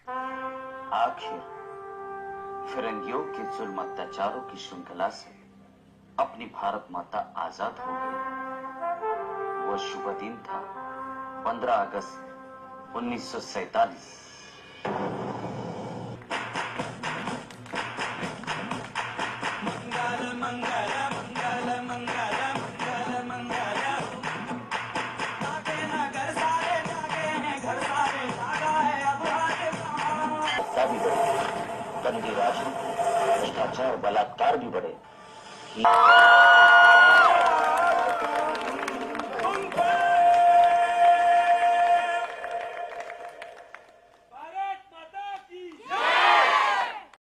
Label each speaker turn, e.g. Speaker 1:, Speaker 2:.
Speaker 1: आखिर फिरंगियों के जुल्म अत्याचारों की श्रृंखला से अपनी भारत माता आजाद हो गई। वो शुभ दिन था 15 अगस्त 1947।
Speaker 2: मंगल मंगल मंगल मंगल मंगल मंगल जागे ना घर सारे जागे हैं, घर सारे जागा है अब रात
Speaker 1: भी बढ़े, गंदी राशि, भ्रष्टाचार, बलात्कार भी बढ़े।